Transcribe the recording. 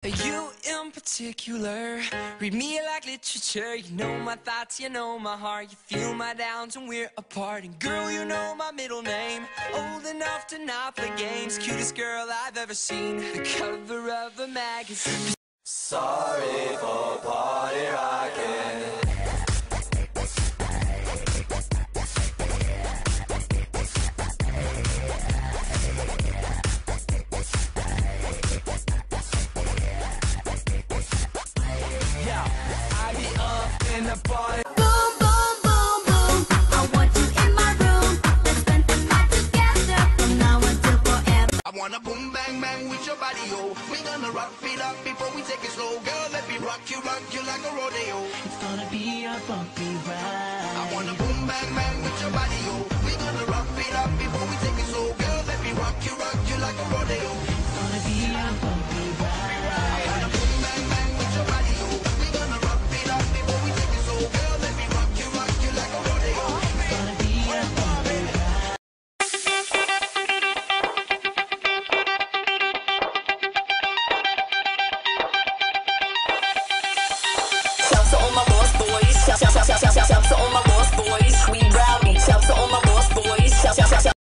You in particular, read me like literature. You know my thoughts, you know my heart. You feel my downs when we're apart. And girl, you know my middle name. Old enough to not play games. Cutest girl I've ever seen. The cover of a magazine. Sorry for party rocking. Party. Boom, boom, boom, boom. I want you in my room. Let's spend the night together from now until forever. I wanna boom, bang, bang with your body, yo. We gonna rock it up before we take it slow. Girl, let me rock you like a rodeo. It's gonna be a bumpy ride. I wanna boom, bang, bang with your body, yo. We gonna rock it up before we take it slow. Girl, let me rock you like a rodeo. It's gonna be a bumpy ride. I wanna boom, bang, bang with your body, yo. We gonna rock it up before we take it slow. Girl, let me rock you like a rodeo. It's gonna be a bumpy ride. Shout to all my boss boys. Shout